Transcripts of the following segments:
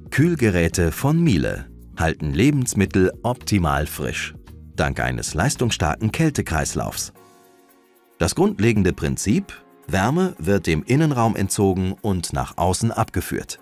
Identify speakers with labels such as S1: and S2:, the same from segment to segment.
S1: Kühlgeräte von Miele halten Lebensmittel optimal frisch, dank eines leistungsstarken Kältekreislaufs. Das grundlegende Prinzip: Wärme wird dem Innenraum entzogen und nach außen abgeführt.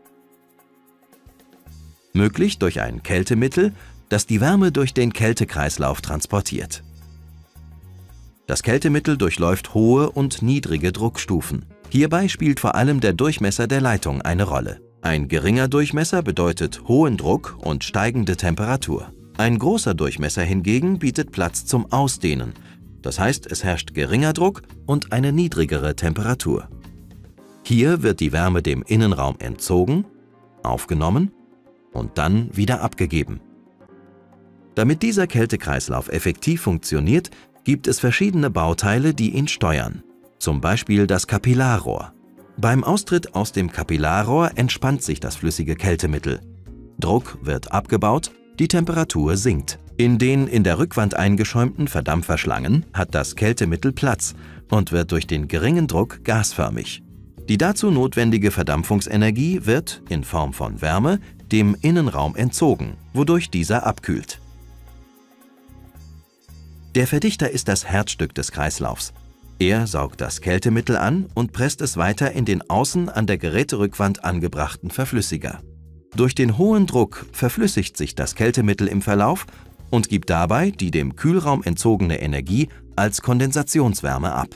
S1: Möglich durch ein Kältemittel, das die Wärme durch den Kältekreislauf transportiert. Das Kältemittel durchläuft hohe und niedrige Druckstufen. Hierbei spielt vor allem der Durchmesser der Leitung eine Rolle. Ein geringer Durchmesser bedeutet hohen Druck und steigende Temperatur. Ein großer Durchmesser hingegen bietet Platz zum Ausdehnen. Das heißt, es herrscht geringer Druck und eine niedrigere Temperatur. Hier wird die Wärme dem Innenraum entzogen, aufgenommen und dann wieder abgegeben. Damit dieser Kältekreislauf effektiv funktioniert, gibt es verschiedene Bauteile, die ihn steuern. Zum Beispiel das Kapillarrohr. Beim Austritt aus dem Kapillarrohr entspannt sich das flüssige Kältemittel. Druck wird abgebaut, die Temperatur sinkt. In den in der Rückwand eingeschäumten Verdampferschlangen hat das Kältemittel Platz und wird durch den geringen Druck gasförmig. Die dazu notwendige Verdampfungsenergie wird, in Form von Wärme, dem Innenraum entzogen, wodurch dieser abkühlt. Der Verdichter ist das Herzstück des Kreislaufs. Er saugt das Kältemittel an und presst es weiter in den außen an der Geräterückwand angebrachten Verflüssiger. Durch den hohen Druck verflüssigt sich das Kältemittel im Verlauf und gibt dabei die dem Kühlraum entzogene Energie als Kondensationswärme ab.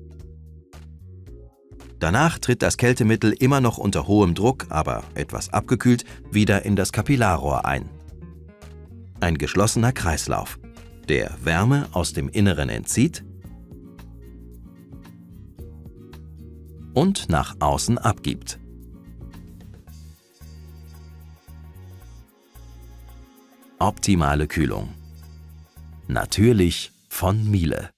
S1: Danach tritt das Kältemittel immer noch unter hohem Druck, aber etwas abgekühlt, wieder in das Kapillarrohr ein. Ein geschlossener Kreislauf, der Wärme aus dem Inneren entzieht und nach außen abgibt. Optimale Kühlung. Natürlich von Miele.